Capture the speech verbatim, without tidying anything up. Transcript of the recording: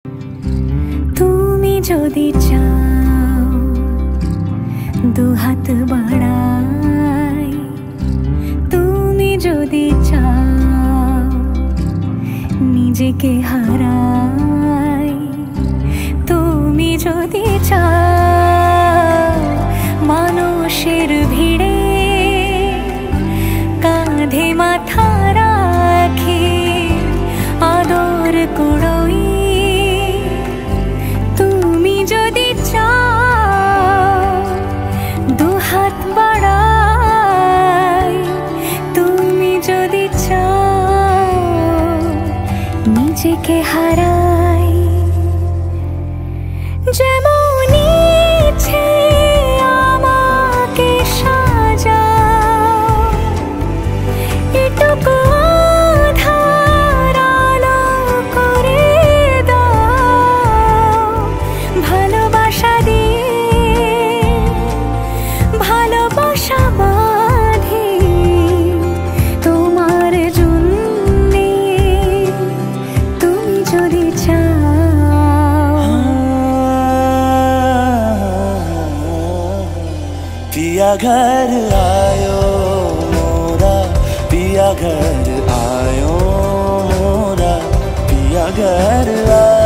তুমি যদি চাও দুহাত বাড়াই, তুমি যদি চাও নিজেকে হারাই, তুমি যদি চাও মানুষের ভিড়ে কাঁধে মাথা রাখি আদর কুড়োই, তুমি যদি চাও দুহাত বাড়াই, তুমি যদি চাও নিজেকে হারাই। যেমন ইচ্ছে আমাকে সাজাও, এটুকু আধার আলো করে দাও, ভালোবাসা দিয়ে ভালোবাসা বাঁধি তোমার জন্যে, তুমি যদি চাও। पिया घर आयो मोरा, पिया घर आयो मोरा, पिया घर आयो।